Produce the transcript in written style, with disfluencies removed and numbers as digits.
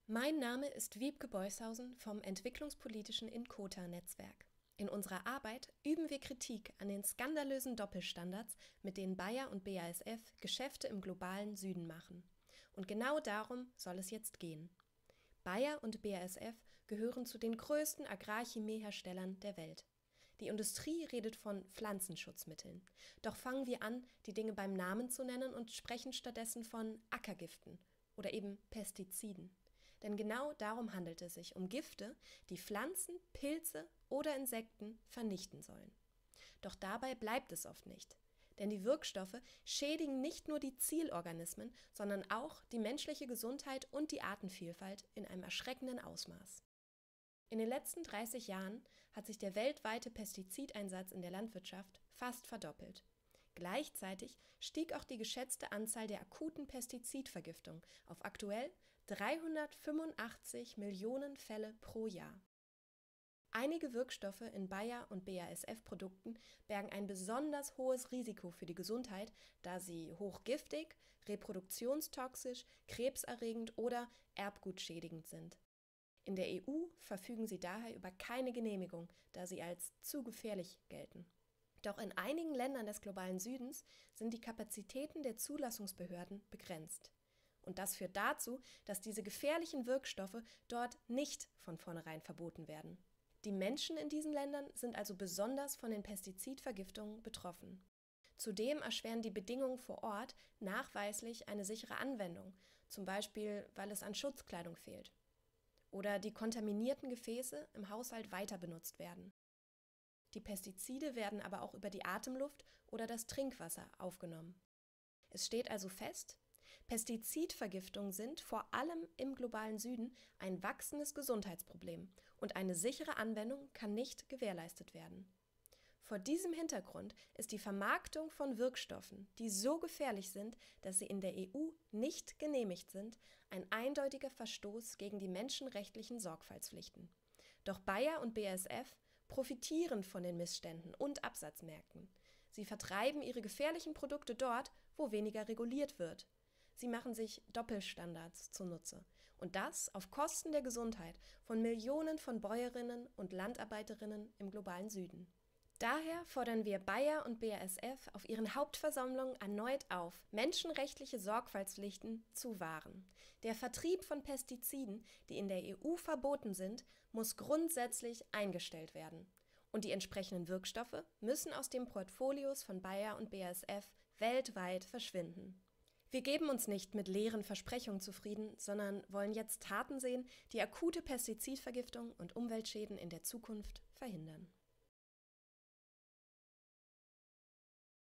Mein Name ist Wiebke Beushausen vom Entwicklungspolitischen Inkota-Netzwerk. In unserer Arbeit üben wir Kritik an den skandalösen Doppelstandards, mit denen Bayer und BASF Geschäfte im globalen Süden machen. Und genau darum soll es jetzt gehen. Bayer und BASF gehören zu den größten Agrarchemieherstellern der Welt. Die Industrie redet von Pflanzenschutzmitteln. Doch fangen wir an, die Dinge beim Namen zu nennen und sprechen stattdessen von Ackergiften oder eben Pestiziden. Denn genau darum handelt es sich, um Gifte, die Pflanzen, Pilze oder Insekten vernichten sollen. Doch dabei bleibt es oft nicht. Denn die Wirkstoffe schädigen nicht nur die Zielorganismen, sondern auch die menschliche Gesundheit und die Artenvielfalt in einem erschreckenden Ausmaß. In den letzten 30 Jahren hat sich der weltweite Pestizideinsatz in der Landwirtschaft fast verdoppelt. Gleichzeitig stieg auch die geschätzte Anzahl der akuten Pestizidvergiftung auf aktuell 385 Millionen Fälle pro Jahr. Einige Wirkstoffe in Bayer- und BASF-Produkten bergen ein besonders hohes Risiko für die Gesundheit, da sie hochgiftig, reproduktionstoxisch, krebserregend oder erbgutschädigend sind. In der EU verfügen sie daher über keine Genehmigung, da sie als zu gefährlich gelten. Doch in einigen Ländern des globalen Südens sind die Kapazitäten der Zulassungsbehörden begrenzt. Und das führt dazu, dass diese gefährlichen Wirkstoffe dort nicht von vornherein verboten werden. Die Menschen in diesen Ländern sind also besonders von den Pestizidvergiftungen betroffen. Zudem erschweren die Bedingungen vor Ort nachweislich eine sichere Anwendung, zum Beispiel weil es an Schutzkleidung fehlt. Oder die kontaminierten Gefäße im Haushalt weiter benutzt werden. Die Pestizide werden aber auch über die Atemluft oder das Trinkwasser aufgenommen. Es steht also fest, Pestizidvergiftungen sind vor allem im globalen Süden ein wachsendes Gesundheitsproblem und eine sichere Anwendung kann nicht gewährleistet werden. Vor diesem Hintergrund ist die Vermarktung von Wirkstoffen, die so gefährlich sind, dass sie in der EU nicht genehmigt sind, ein eindeutiger Verstoß gegen die menschenrechtlichen Sorgfaltspflichten. Doch Bayer und BASF profitieren von den Missständen und Absatzmärkten. Sie vertreiben ihre gefährlichen Produkte dort, wo weniger reguliert wird. Sie machen sich Doppelstandards zunutze. Und das auf Kosten der Gesundheit von Millionen von Bäuerinnen und Landarbeiterinnen im globalen Süden. Daher fordern wir Bayer und BASF auf ihren Hauptversammlungen erneut auf, menschenrechtliche Sorgfaltspflichten zu wahren. Der Vertrieb von Pestiziden, die in der EU verboten sind, muss grundsätzlich eingestellt werden. Und die entsprechenden Wirkstoffe müssen aus den Portfolios von Bayer und BASF weltweit verschwinden. Wir geben uns nicht mit leeren Versprechungen zufrieden, sondern wollen jetzt Taten sehen, die akute Pestizidvergiftung und Umweltschäden in der Zukunft verhindern.